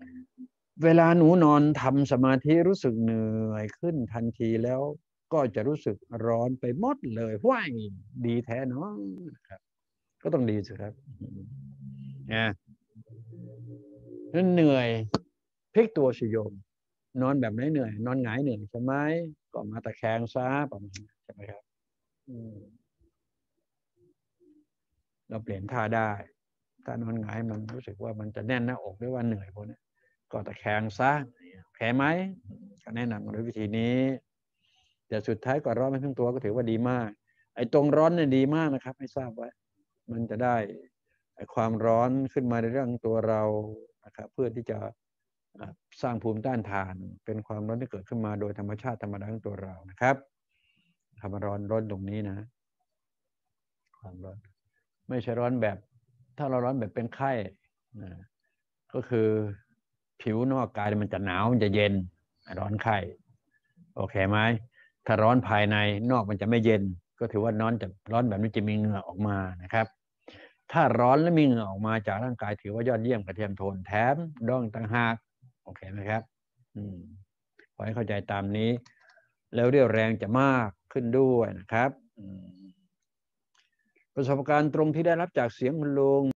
เวลาหนูนอนทำสมาธิรู้สึกเหนื่อยขึ้นทันทีแล้วก็จะรู้สึกร้อนไปหมดเลยว้ายดีแท้เนาะครับก็ต้องดีสิครับนะนั่นเหนื่อยพลิกตัวสิโยมนอนแบบไหนเหนื่อยนอนหงายเหนื่อยใช่ไหมก็มาตะแคงซะประมาณนั้นใช่ไหมครับอืมเราเปลี่ยนท่าได้ถ้านอนหงายมันรู้สึกว่ามันจะแน่นหน้าอกหรือว่าเหนื่อยพวกนี้ก็ตะแคงซะโอเคไหมก็แนะนำด้วยวิธีนี้แต่สุดท้ายก็ร้อนไปทั้งตัวก็ถือว่าดีมากไอ้ตรงร้อนเนี่ยดีมากนะครับให้ทราบไว้มันจะได้ไอ้ความร้อนขึ้นมาในเรื่องตัวเรานะครับเพื่อที่จะสร้างภูมิต้านทานเป็นความร้อนที่เกิดขึ้นมาโดยธรรมชาติธรรมดาของตัวเรานะครับทำร้อนตรงนี้นะความร้อนไม่ใช่ร้อนแบบถ้าเราร้อนแบบเป็นไข้นะก็คือผิวนอกกายมันจะหนาวมันจะเย็นร้อนไข้โอเคไหมถ้าร้อนภายในนอกมันจะไม่เย็นก็ถือว่าร้อนแบบนี้จะมีเหงื่อออกมานะครับถ้าร้อนและมีเหงื่อออกมาจากร่างกายถือว่ายอดเยี่ยมกระเทียมโทนแถมดองต่างหากโอเคไหมครับอืมขอให้เข้าใจตามนี้แล้วเรี่ยวแรงจะมากขึ้นด้วยนะครับประสบการณ์ตรงที่ได้รับจากเสียงคุณลุง